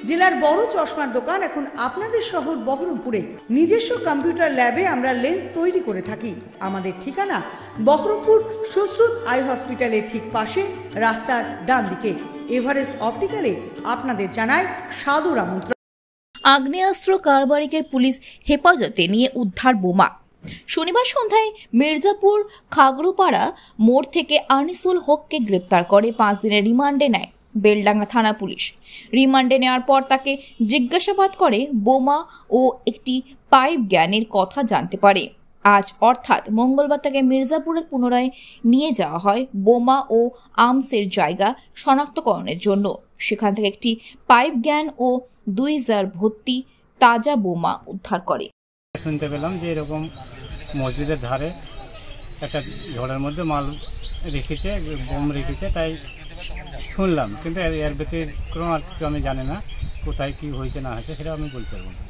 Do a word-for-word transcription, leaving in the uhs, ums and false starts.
জেলার বড় চশমার দোকান এখন আপনাদের শহর বহরমপুরে। নিজস্ব কম্পিউটার ল্যাবে আমরা লেন্স তৈরি করে থাকি। আমাদের ঠিকানা বহরমপুর সুশ্রুত আই হসপিটালের ঠিক পাশে, রাস্তার ডান দিকে। এভারেস্ট অপটিক্যালে আপনাদের জানায় সাদর আমন্ত্রণ। আগ্নেয়াস্ত্র কারবারিকে পুলিশ হেফাজতে নিয়ে উদ্ধার বোমা। শনিবার সন্ধ্যায় মির্জাপুর খাগড়ুপাড়া মোড় থেকে আনিসুল হককে গ্রেপ্তার করে পাঁচ দিনের রিমান্ডে নেয় বেলডাঙ্গা থানা পুলিশ। রিমান্ডে নেওয়ার পর তাকে জিজ্ঞাসাবাদ করে বোমা ও একটি পাইপ জ্ঞানের কথা জানতে পারে। আজ অর্থাৎ মঙ্গলবার তাকে মির্জাপুরে পুনরায় নিয়ে যাওয়া হয় বোমা ও আর্মসের জায়গা শনাক্তকরণের জন্য। সেখান থেকে একটি পাইপ জ্ঞান ও দুই জার ভর্তি তাজা বোমা উদ্ধার করে। শুনতে পেলাম যে এরকম মসজিদের ধারে একটা ঝড়ের মধ্যে মাল রেখেছে, বোম রেখেছে, তাই শুনলাম। কিন্তু এর ব্যতিক্রম আর কিছু আমি জানি না, কোথায় কি হয়েছে না হয়েছে সেটা আমি বলতে পারবো না।